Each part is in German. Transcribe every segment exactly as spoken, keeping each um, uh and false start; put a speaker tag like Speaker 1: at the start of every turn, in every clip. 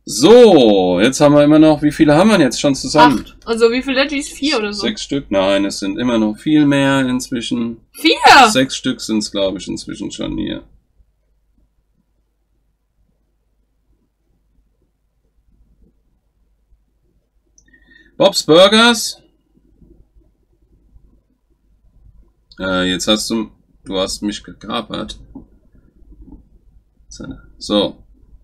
Speaker 1: So, jetzt haben wir immer noch, wie viele haben wir jetzt schon zusammen?
Speaker 2: Acht. Also wie viele Legis? Vier oder so?
Speaker 1: Sechs Stück? Nein, es sind immer noch viel mehr inzwischen.
Speaker 2: Vier!
Speaker 1: Sechs Stück sind es, glaube ich, inzwischen schon hier. Bob's Burgers. Äh, jetzt hast du, du hast mich gekapert. So.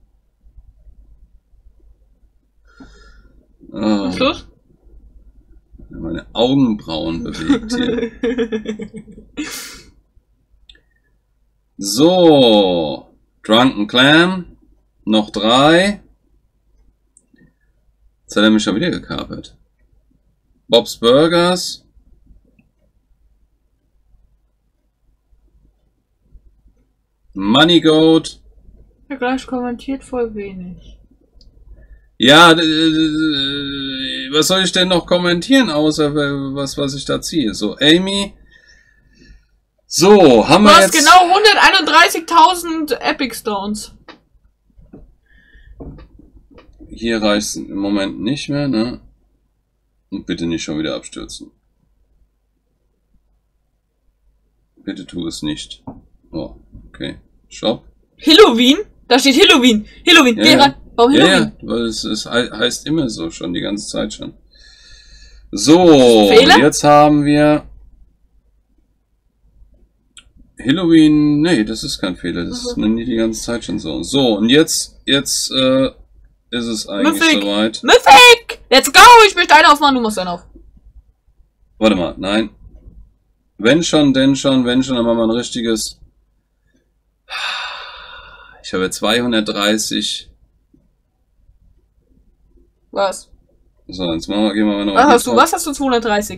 Speaker 1: Oh.
Speaker 2: Was ist los?
Speaker 1: Meine Augenbrauen bewegt hier. So. Drunken Clam. Noch drei. Jetzt hat er mich schon wieder gekapert. Bob's Burgers. Money Goat.
Speaker 2: Der gleich kommentiert voll wenig.
Speaker 1: Ja, was soll ich denn noch kommentieren, außer was, was ich da ziehe? So, Amy. So, haben
Speaker 2: du
Speaker 1: wir
Speaker 2: hast
Speaker 1: jetzt...
Speaker 2: genau hunderteinunddreißigtausend Epic Stones.
Speaker 1: Hier reicht es im Moment nicht mehr, ne? Und bitte nicht schon wieder abstürzen. Bitte tu es nicht. Oh, okay. Shop.
Speaker 2: Halloween? Da steht Halloween. Halloween.
Speaker 1: Ja,
Speaker 2: Geh
Speaker 1: ja.
Speaker 2: ran. Warum
Speaker 1: Ja,
Speaker 2: Halloween?
Speaker 1: ja, weil es, es heißt immer so schon, die ganze Zeit schon. So,
Speaker 2: Fehler?
Speaker 1: jetzt haben wir Halloween. Nee, das ist kein Fehler. Das ist nie die ganze Zeit schon so. So, und jetzt, jetzt äh, ist es eigentlich
Speaker 2: Mythic.
Speaker 1: soweit.
Speaker 2: Mythic! Let's go! Ich möchte einen aufmachen, du machst einen auf.
Speaker 1: Warte mal, nein. Wenn schon, denn schon, wenn schon, dann machen wir ein richtiges. Ich habe zweihundertdreißig.
Speaker 2: Was?
Speaker 1: So, jetzt machen wir, gehen wir mal noch.
Speaker 2: Was hast du? Was hast du zweihundertdreißig?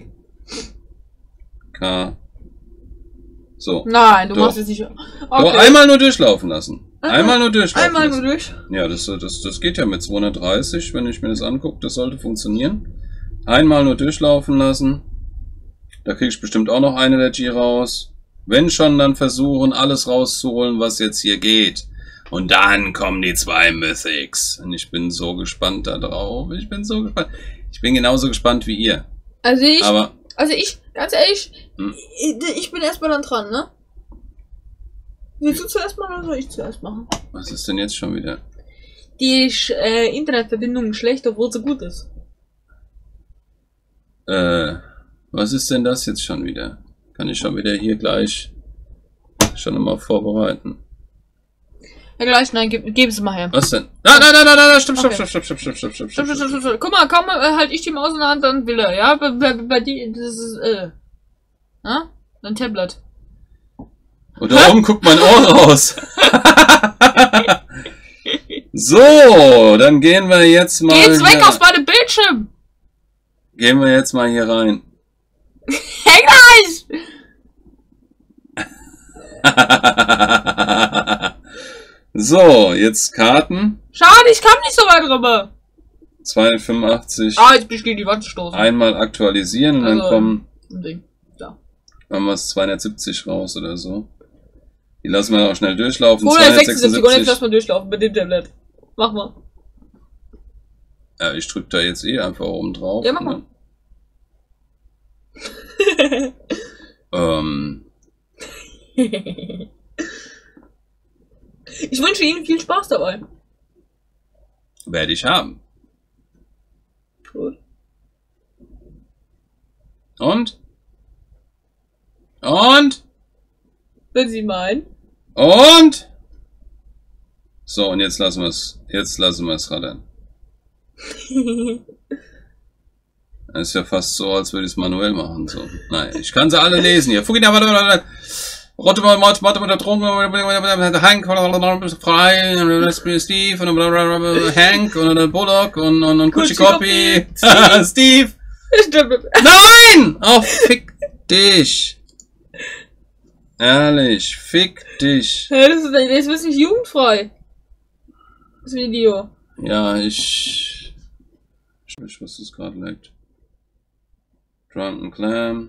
Speaker 1: K. So.
Speaker 2: Nein, du
Speaker 1: Doch.
Speaker 2: machst es nicht. Okay.
Speaker 1: Doch, einmal nur durchlaufen lassen.
Speaker 2: Einmal-
Speaker 1: Einmal nur durchlaufen
Speaker 2: Einmal nur
Speaker 1: lassen.
Speaker 2: durch.
Speaker 1: Ja, das, das, das geht ja mit zweihundertdreißig, wenn ich mir das angucke. Das sollte funktionieren. Einmal nur durchlaufen lassen. Da kriege ich bestimmt auch noch eine Legie raus. Wenn schon, dann versuchen, alles rauszuholen, was jetzt hier geht. Und dann kommen die zwei Mythics. Und ich bin so gespannt da drauf. Ich bin so gespannt. Ich bin genauso gespannt wie ihr.
Speaker 2: Also ich,
Speaker 1: Aber
Speaker 2: also ich, ganz ehrlich,
Speaker 1: Hm.
Speaker 2: ich, ich bin erstmal dann dran, ne? Willst du zuerst machen oder soll ich zuerst machen?
Speaker 1: was ist denn jetzt schon wieder?
Speaker 2: Die äh, Internetverbindung ist schlecht, obwohl sie gut ist.
Speaker 1: Äh, was ist denn das jetzt schon wieder? Kann ich schon wieder hier gleich schon mal vorbereiten.
Speaker 2: Ja gleich, nein, gib, gib es mal her.
Speaker 1: Was denn? Nein, nein, nein, nein, nein, stopp, stopp,
Speaker 2: Okay.
Speaker 1: stopp, stopp, stopp, stopp, stopp, stopp,
Speaker 2: Stopp,
Speaker 1: stopp,
Speaker 2: stopp, stopp, stopp. Guck mal, kaum äh, halt ich die Maus in der Hand, dann will er, ja? Bei, bei, bei die, das ist, äh. Na? Dein Tablet.
Speaker 1: Und da oben guckt mein Ohr raus. So, dann gehen wir jetzt mal.
Speaker 2: Geh jetzt weg
Speaker 1: hier,
Speaker 2: aus meinem Bildschirm!
Speaker 1: Gehen wir jetzt mal hier rein.
Speaker 2: Hey gleich!
Speaker 1: So, jetzt Karten.
Speaker 2: Schade, ich kam nicht so weit rüber.
Speaker 1: zweihundertfünfundachtzig.
Speaker 2: Ah, jetzt bin ich gegen die Wand gestoßen.
Speaker 1: Einmal aktualisieren und dann
Speaker 2: Also,
Speaker 1: kommen,
Speaker 2: Ein Ding. Da.
Speaker 1: machen wir es zweihundertsiebzig raus oder so. Die lassen wir auch schnell durchlaufen.
Speaker 2: hundertsechsundsiebzig und jetzt lass
Speaker 1: zweihundertsechsundsiebzig.
Speaker 2: mal durchlaufen mit dem Tablet. Mach mal.
Speaker 1: Ja, ich drück da jetzt eh einfach oben drauf.
Speaker 2: Ja, mach mal.
Speaker 1: Ähm,
Speaker 2: Ich wünsche Ihnen viel Spaß dabei.
Speaker 1: werde ich haben.
Speaker 2: Gut.
Speaker 1: Und? Und?
Speaker 2: Wenn Sie meinen.
Speaker 1: Und? So, und jetzt lassen wir es. Jetzt lassen wir es rattern. Das ist ja fast so, als würde ich es manuell machen. So. Nein, ich kann sie alle lesen hier. Fugina, warte, warte, warte. Rotte, Mord, Mord, Mord, Trunken, Hank, frei, Steve, und Hank, und Bullock, und, und, und Kuchikopi. Steve!
Speaker 2: Stimmt.
Speaker 1: Nein! Oh, fick dich. Ehrlich, fick dich.
Speaker 2: Ja, das ist, das ist nicht jugendfrei. Das Video.
Speaker 1: Ja, ich... Ich weiß, was das gerade leckt. Drunken Clam.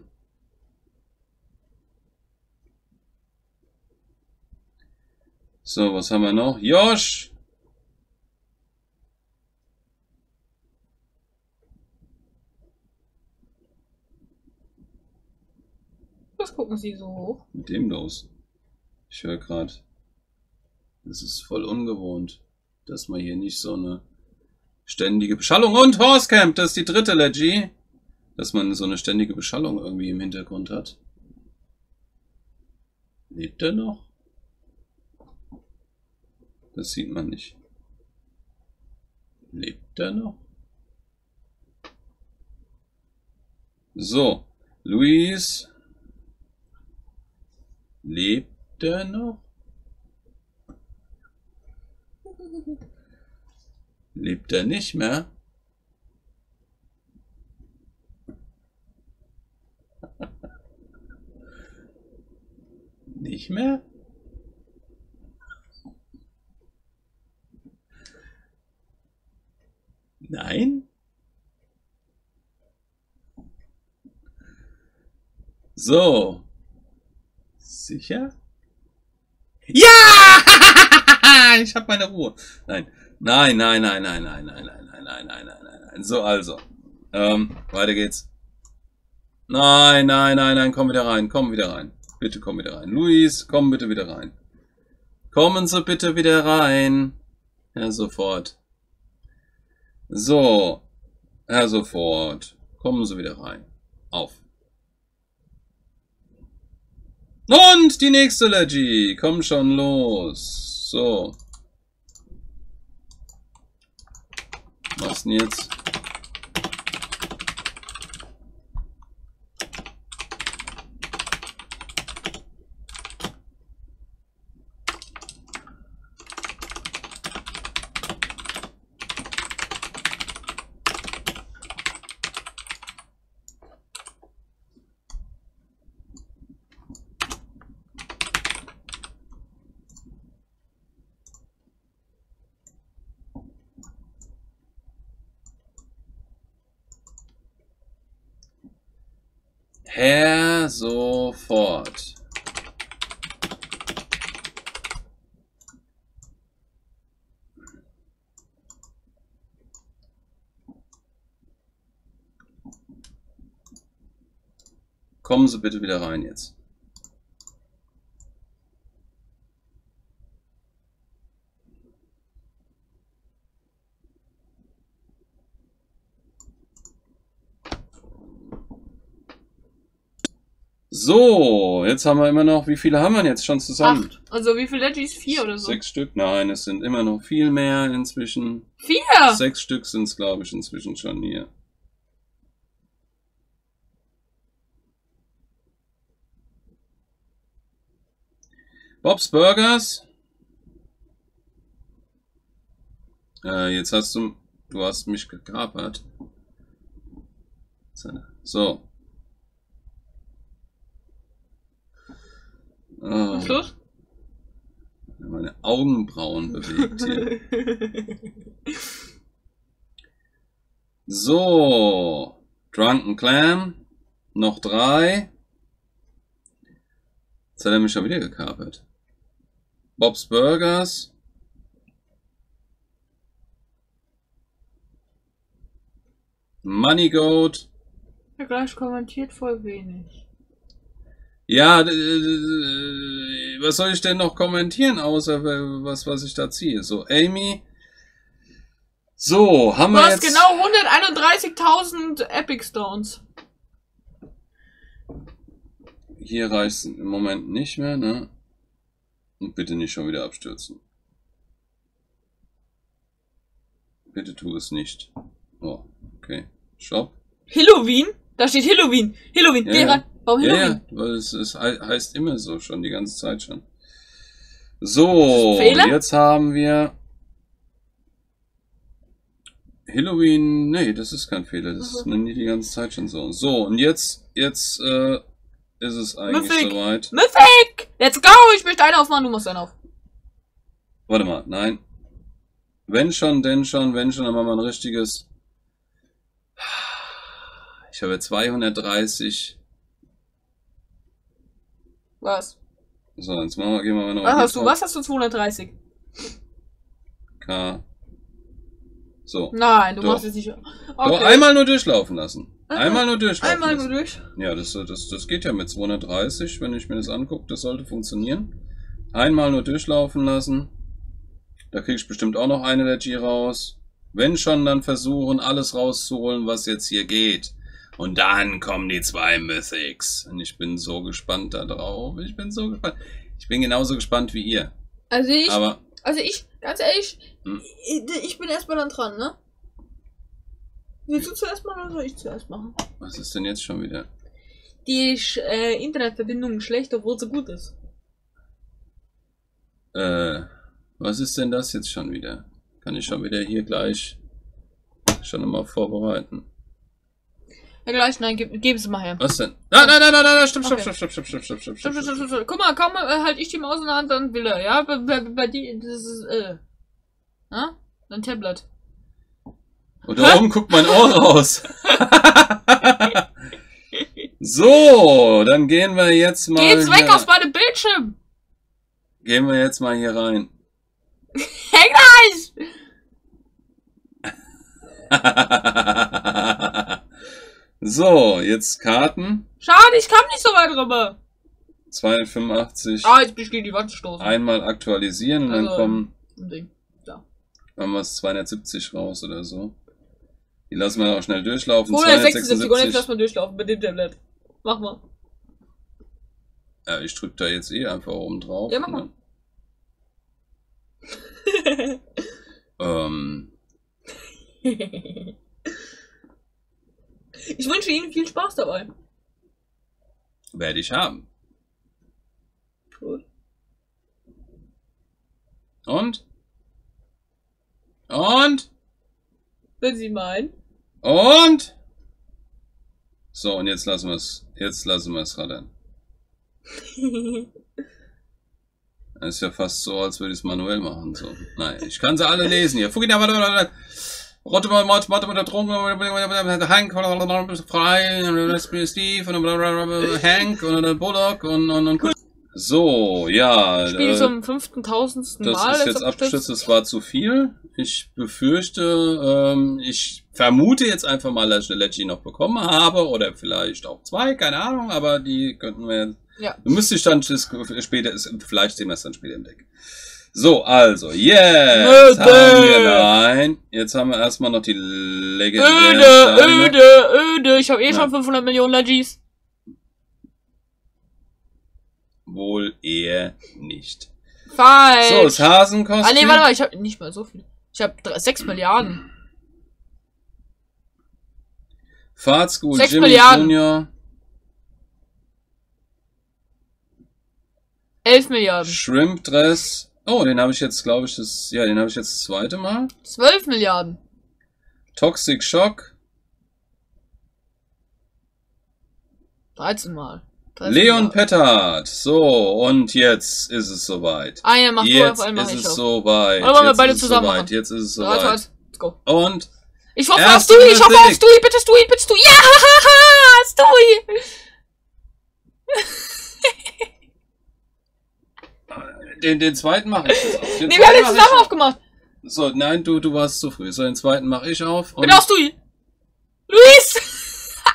Speaker 1: So, was haben wir noch? Josh!
Speaker 2: Was gucken Sie so hoch?
Speaker 1: Mit dem los. Ich höre gerade. Das ist voll ungewohnt, dass man hier nicht so eine ständige Beschallung und Horsecamp, das ist die dritte Leggy, dass man so eine ständige Beschallung irgendwie im Hintergrund hat. Lebt er noch? Das sieht man nicht. Lebt er noch? So, Luis. Lebt er noch? Lebt er nicht mehr? Nicht mehr? Nein? So. Sicher? Ja! Ich habe meine Ruhe. Nein. Nein, nein, nein, nein, nein, nein, nein, nein, nein, nein, nein, nein, nein. So, also. Ähm, weiter geht's. Nein, nein, nein, nein, komm wieder rein, komm wieder rein. Bitte komm wieder rein. Luis, komm bitte wieder rein. Kommen Sie bitte wieder rein. Ja, sofort. So. Ja, sofort. Kommen Sie wieder rein. Auf. Und die nächste Leggy. Komm schon los. So. Was denn jetzt? Herr sofort. Kommen Sie bitte wieder rein jetzt. So, jetzt haben wir immer noch, wie viele haben wir jetzt schon zusammen?
Speaker 2: Acht. Also wie viele Leggies? Vier oder so?
Speaker 1: Sechs Stück? Nein, es sind immer noch viel mehr inzwischen.
Speaker 2: Vier!
Speaker 1: Sechs Stück sind es, glaube ich, inzwischen schon hier. Bob's Burgers. Äh, jetzt hast du, du hast mich gekapert. So. Oh.
Speaker 2: Was ist los?
Speaker 1: Meine Augenbrauen bewegt hier. So. Drunken Clam. Noch drei. Jetzt hat er mich schon wieder gekapert. Bob's Burgers. Money Goat.
Speaker 2: Der gleich kommentiert voll wenig.
Speaker 1: Ja, was soll ich denn noch kommentieren, außer was, was ich da ziehe? So, Amy. So, haben
Speaker 2: du
Speaker 1: wir
Speaker 2: hast
Speaker 1: jetzt...
Speaker 2: genau hunderteinunddreißigtausend Epic Stones.
Speaker 1: Hier reicht es im Moment nicht mehr, ne? Und bitte nicht schon wieder abstürzen. Bitte tu es nicht. Oh, okay. Shop.
Speaker 2: Halloween? Da steht Halloween. Halloween,
Speaker 1: Ja,
Speaker 2: geh
Speaker 1: ja.
Speaker 2: ran. Warum
Speaker 1: Ja,
Speaker 2: Halloween?
Speaker 1: ja, weil es, es hei- heißt immer so schon, die ganze Zeit schon. So,
Speaker 2: Fehler?
Speaker 1: jetzt haben wir Halloween. Nee, das ist kein Fehler, das
Speaker 2: Mhm.
Speaker 1: nennen die die ganze Zeit schon so. So, und jetzt, jetzt äh, ist es eigentlich
Speaker 2: Mythic.
Speaker 1: soweit.
Speaker 2: Mythic! Let's go! Ich möchte einen aufmachen, du machst einen auf.
Speaker 1: Warte mal, nein. Wenn schon, denn schon, wenn schon, dann machen wir ein richtiges. Ich habe zweihundertdreißig.
Speaker 2: Was?
Speaker 1: So, jetzt machen wir, gehen wir mal noch
Speaker 2: Was
Speaker 1: hier
Speaker 2: hast du?
Speaker 1: drauf.
Speaker 2: Was hast du zweihundertdreißig?
Speaker 1: K. So.
Speaker 2: Nein, du
Speaker 1: Doch.
Speaker 2: machst es nicht. Okay.
Speaker 1: Doch einmal nur durchlaufen lassen. Einmal nur durchlaufen
Speaker 2: Einmal
Speaker 1: lassen.
Speaker 2: nur durch.
Speaker 1: Ja, das, das, das geht ja mit zweihundertdreißig, wenn ich mir das angucke, das sollte funktionieren. Einmal nur durchlaufen lassen. Da kriege ich bestimmt auch noch eine Energy raus. Wenn schon, dann versuchen, alles rauszuholen, was jetzt hier geht. Und dann kommen die zwei Mythics. Und ich bin so gespannt da drauf. Ich bin so gespannt. Ich bin genauso gespannt wie ihr.
Speaker 2: Also ich,
Speaker 1: Aber,
Speaker 2: also ich, ganz ehrlich,
Speaker 1: hm?
Speaker 2: ich, ich bin erstmal dann dran, ne? Willst du zuerst machen oder soll ich zuerst machen?
Speaker 1: Was ist denn jetzt schon wieder?
Speaker 2: Die äh, Internetverbindung ist schlecht, obwohl sie gut ist.
Speaker 1: Äh, was ist denn das jetzt schon wieder? Kann ich schon wieder hier gleich schon mal vorbereiten.
Speaker 2: Ja gleich, nein, gib, gib es mal her.
Speaker 1: Was denn? Nein, nein, nein, nein, nein, stopp, stopp,
Speaker 2: Okay.
Speaker 1: stopp, stopp, stopp, stopp, stopp, stopp,
Speaker 2: Stopp,
Speaker 1: stopp,
Speaker 2: stopp, stopp, stopp. Guck mal, kaum äh, halt ich die Maus in der Hand, dann will er, ja? Bei, bei, bei die, das ist, äh. Na? Dein Tablet.
Speaker 1: Und da oben guckt mein Ohr raus. So, dann gehen wir jetzt mal.
Speaker 2: Geht's weg
Speaker 1: hier,
Speaker 2: aus meinem Bildschirm!
Speaker 1: Gehen wir jetzt mal hier rein.
Speaker 2: Hey gleich!
Speaker 1: So, jetzt Karten.
Speaker 2: Schade, ich kam nicht so weit rüber.
Speaker 1: zweihundertfünfundachtzig.
Speaker 2: Ah, jetzt bin ich gegen die Wand gestoßen.
Speaker 1: Einmal aktualisieren und dann
Speaker 2: Also,
Speaker 1: kommen,
Speaker 2: ein Ding. Da.
Speaker 1: machen wir es zweihundertsiebzig raus oder so. Die lassen wir auch schnell durchlaufen.
Speaker 2: hundertsechsundsiebzig und jetzt lass
Speaker 1: zweihundertsechsundsiebzig.
Speaker 2: mal durchlaufen mit dem Tablet. Mach mal.
Speaker 1: Ja, ich drück da jetzt eh einfach oben drauf.
Speaker 2: Ja, mach mal.
Speaker 1: Ne? Ähm,
Speaker 2: Ich wünsche Ihnen viel Spaß dabei.
Speaker 1: werde ich haben.
Speaker 2: Gut.
Speaker 1: Und? Und?
Speaker 2: Wenn Sie meinen.
Speaker 1: Und? So, und jetzt lassen wir es. Jetzt lassen wir es rattern. Das ist ja fast so, als würde ich es manuell machen. So. Nein, ich kann sie alle lesen hier. Fugina, warte, warte, warte. Rotte, Mord, Mord, Mord, Drogen, Hank, frei, Steve, und Hank, und Bullock, und, und, und. So, ja.
Speaker 2: Spiel
Speaker 1: äh,
Speaker 2: zum fünften, tausendsten
Speaker 1: Das
Speaker 2: Mal.
Speaker 1: ist jetzt abgestürzt, das war zu viel. Ich befürchte, ähm, ich vermute jetzt einfach mal, dass ich eine Leggy noch bekommen habe. Oder vielleicht auch zwei, keine Ahnung, aber die könnten wir jetzt.
Speaker 2: Ja.
Speaker 1: Müsste ich dann das später, vielleicht sehen wir es dann später im Deck. So, also, jetzt
Speaker 2: Öde.
Speaker 1: haben wir, nein, jetzt haben wir erstmal noch die legendären
Speaker 2: Öde,
Speaker 1: Steine.
Speaker 2: öde, öde. Ich habe eh
Speaker 1: Ja.
Speaker 2: schon fünfhundert Millionen Legis.
Speaker 1: Wohl eher nicht.
Speaker 2: Falsch.
Speaker 1: So, das Hasenkostüm.
Speaker 2: Ah, nee, warte mal, ich habe nicht mal so viel. Ich habe sechs Milliarden.
Speaker 1: Fahrtschool,
Speaker 2: Sechs
Speaker 1: Jimmy
Speaker 2: Milliarden.
Speaker 1: Junior.
Speaker 2: elf Milliarden.
Speaker 1: Shrimp Dress. Oh, den habe ich jetzt, glaube ich, das, ja, den habe ich jetzt das zweite Mal.
Speaker 2: zwölf Milliarden.
Speaker 1: Toxic Shock.
Speaker 2: dreizehn Mal. dreizehn
Speaker 1: Leon
Speaker 2: Milliarden.
Speaker 1: Pettard. So, und jetzt ist es soweit.
Speaker 2: Eine macht du,
Speaker 1: Jetzt
Speaker 2: auf einmal
Speaker 1: ist
Speaker 2: ich
Speaker 1: es
Speaker 2: auf.
Speaker 1: soweit.
Speaker 2: Oder wollen wir
Speaker 1: Jetzt
Speaker 2: beide
Speaker 1: ist es
Speaker 2: zusammen
Speaker 1: soweit.
Speaker 2: machen?
Speaker 1: Jetzt ist es
Speaker 2: drei, zwei,
Speaker 1: soweit.
Speaker 2: eins, let's go.
Speaker 1: Und
Speaker 2: Ich hoffe auf
Speaker 1: Erste
Speaker 2: Stewie, ich hoffe auf
Speaker 1: Mythic.
Speaker 2: Stewie, bitte Stewie, bitte Stewie. Ja, haha, Stewie.
Speaker 1: den, den zweiten mache ich jetzt auf. Den
Speaker 2: Nee, wir haben
Speaker 1: zweiten
Speaker 2: den
Speaker 1: mach ich
Speaker 2: zusammen
Speaker 1: auf.
Speaker 2: aufgemacht.
Speaker 1: So, nein, du, du warst zu früh. So, den zweiten mache ich auf. Und
Speaker 2: Bitte auf Stewie. Luis.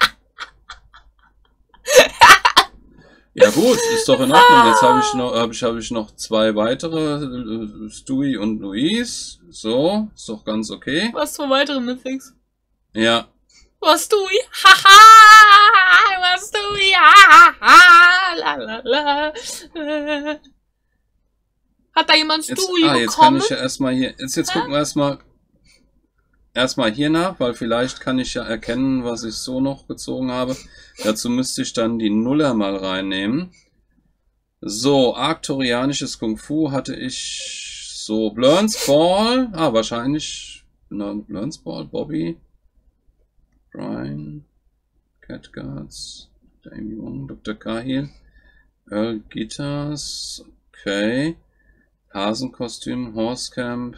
Speaker 1: ja gut, ist doch in Ordnung. Jetzt habe ich noch, habe ich, habe ich noch zwei weitere, äh, Stewie und Luis. So, ist doch ganz okay.
Speaker 2: Was für weitere Mythics?
Speaker 1: Ja.
Speaker 2: Was Stewie? Haha, was Stewie? Haha, la la la. Hat da jemand
Speaker 1: Jetzt,
Speaker 2: Stewie
Speaker 1: ah, jetzt kann
Speaker 2: bekommen?
Speaker 1: ich ja erstmal hier, jetzt, jetzt gucken wir erstmal, erstmal hier nach, weil vielleicht kann ich ja erkennen, was ich so noch gezogen habe. Dazu müsste ich dann die Nuller mal reinnehmen. So, arcturianisches Kung Fu hatte ich so, Blurns Ball, ah, wahrscheinlich, no, Blurns Ball, Bobby, Brian, Catguards, Amy Wong, Doktor Cahill, Earl Guitars, okay. Hasenkostüm, Horsecamp.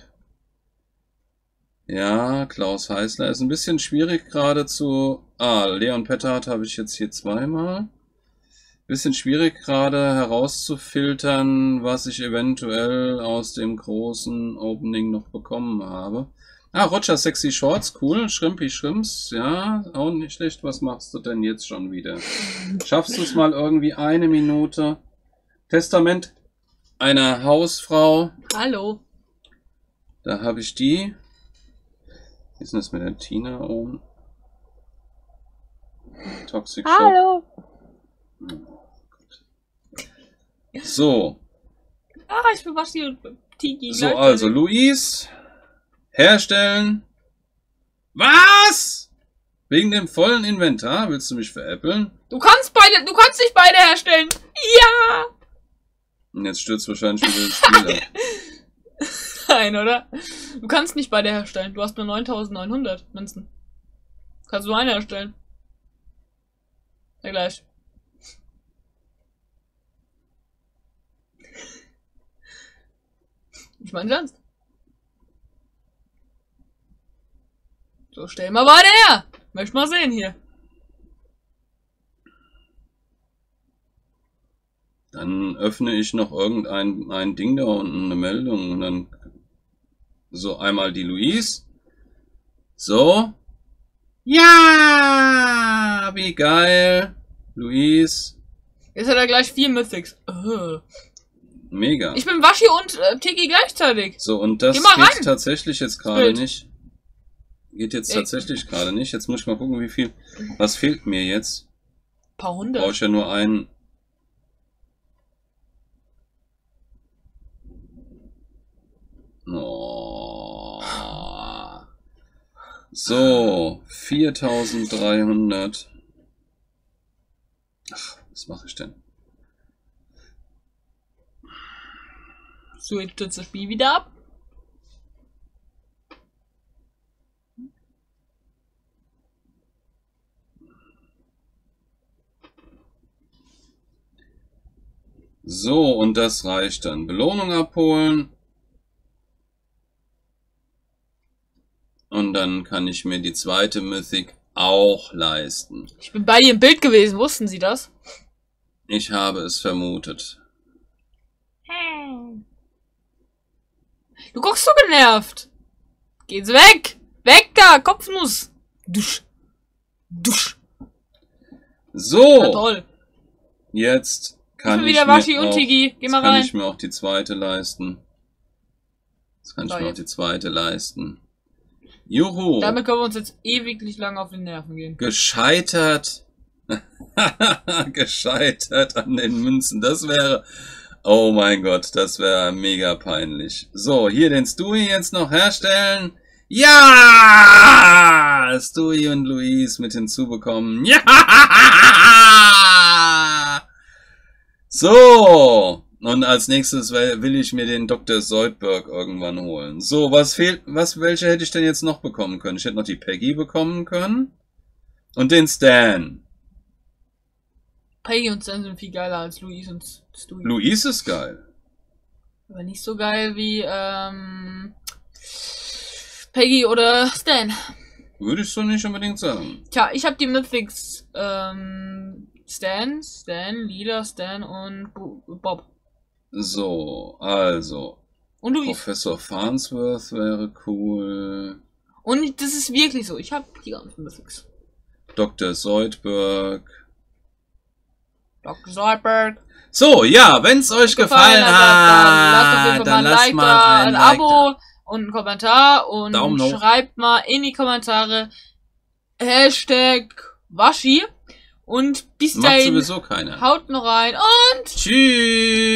Speaker 1: Ja, Klaus Heißler ist ein bisschen schwierig gerade zu... Ah, Leon Pettard habe ich jetzt hier zweimal. Bisschen schwierig gerade herauszufiltern, was ich eventuell aus dem großen Opening noch bekommen habe. Ah, Roger Sexy Shorts, cool. Shrimpy Shrimps, ja, auch nicht schlecht. Was machst du denn jetzt schon wieder? Schaffst du es mal irgendwie eine Minute? Testament einer Hausfrau.
Speaker 2: Hallo.
Speaker 1: Da habe ich die. Wie ist denn das mit der Tina oben? Toxic Shop.
Speaker 2: Hallo.
Speaker 1: So.
Speaker 2: Ah, ich bin Waschi und Tiki.
Speaker 1: So, also Luis. Herstellen. Was? Wegen dem vollen Inventar? Willst du mich veräppeln?
Speaker 2: Du kannst beide, du kannst nicht beide herstellen. Ja.
Speaker 1: Und jetzt stürzt wahrscheinlich wieder das Spiel ab.
Speaker 2: Nein, oder? Du kannst nicht beide herstellen. Du hast nur neuntausendneunhundert Münzen. Kannst du eine herstellen. Ja, gleich. Ich meine sonst. So, stell mal beide her. Möchte mal sehen hier.
Speaker 1: Dann öffne ich noch irgendein ein Ding da unten, eine Meldung. Und dann so einmal die Luis. So. Ja, wie geil. Luis.
Speaker 2: Jetzt hat er gleich vier Mythics. Oh.
Speaker 1: Mega.
Speaker 2: Ich bin Waschi und äh, Tiki gleichzeitig.
Speaker 1: So, und das
Speaker 2: Geh mal
Speaker 1: geht
Speaker 2: rein.
Speaker 1: tatsächlich jetzt gerade
Speaker 2: Bild.
Speaker 1: nicht. Geht jetzt
Speaker 2: Ey.
Speaker 1: tatsächlich gerade nicht. Jetzt muss ich mal gucken, wie viel. Was fehlt mir jetzt?
Speaker 2: Ein paar hundert.
Speaker 1: Brauche ich ja nur einen. Oh. So, viertausenddreihundert. Ach, was mache ich denn?
Speaker 2: So, jetzt stürzt das Spiel wieder ab.
Speaker 1: So, und das reicht dann. Belohnung abholen. Und dann kann ich mir die zweite Mythic auch leisten.
Speaker 2: Ich bin bei dir im Bild gewesen. Wussten Sie das?
Speaker 1: Ich habe es vermutet.
Speaker 2: Du guckst so genervt. Geht's weg. Weg da, Kopfnuss. Dusch. Dusch.
Speaker 1: So.
Speaker 2: Na toll.
Speaker 1: Jetzt kann
Speaker 2: bin
Speaker 1: ich,
Speaker 2: wieder
Speaker 1: mir
Speaker 2: Waschi und
Speaker 1: auch,
Speaker 2: Tigi. Geh
Speaker 1: jetzt
Speaker 2: mal
Speaker 1: kann
Speaker 2: rein.
Speaker 1: ich mir auch die zweite leisten. Jetzt kann ich
Speaker 2: So,
Speaker 1: mir auch
Speaker 2: jetzt.
Speaker 1: die zweite leisten. Juhu.
Speaker 2: Damit können wir uns jetzt ewiglich lang auf den Nerven gehen.
Speaker 1: Gescheitert. Gescheitert an den Münzen. Das wäre... Oh mein Gott, das wäre mega peinlich. So, hier den Stewie jetzt noch herstellen. Ja! Stewie und Luis mit hinzubekommen. Ja! So! Und als nächstes will ich mir den Doktor Zoidberg irgendwann holen. So, was fehlt, was, welche hätte ich denn jetzt noch bekommen können? Ich hätte noch die Peggy bekommen können. Und den Stan.
Speaker 2: Peggy und Stan sind viel geiler als Luis und Stewie.
Speaker 1: Luis ist geil.
Speaker 2: Aber nicht so geil wie, ähm, Peggy oder Stan.
Speaker 1: Würde ich so nicht unbedingt sagen.
Speaker 2: Tja, ich habe die Mythics, ähm, Stan, Stan, Lila, Stan und Bu Bob.
Speaker 1: So, also.
Speaker 2: Und Luis.
Speaker 1: Professor Farnsworth wäre cool.
Speaker 2: Und das ist wirklich so. Ich habe die ganzen Mythics.
Speaker 1: Doktor Zoidberg.
Speaker 2: Doktor Zoidberg.
Speaker 1: So, ja, wenn es euch gefallen, hat,
Speaker 2: dann lasst auf jeden Fall ein Like da, ein, ein
Speaker 1: Like
Speaker 2: Abo und einen Kommentar und
Speaker 1: Daumen hoch.
Speaker 2: schreibt mal in die Kommentare Hashtag Waschi und bis
Speaker 1: da. Macht
Speaker 2: dahin
Speaker 1: sowieso keiner.
Speaker 2: haut noch rein und
Speaker 1: Tschüss.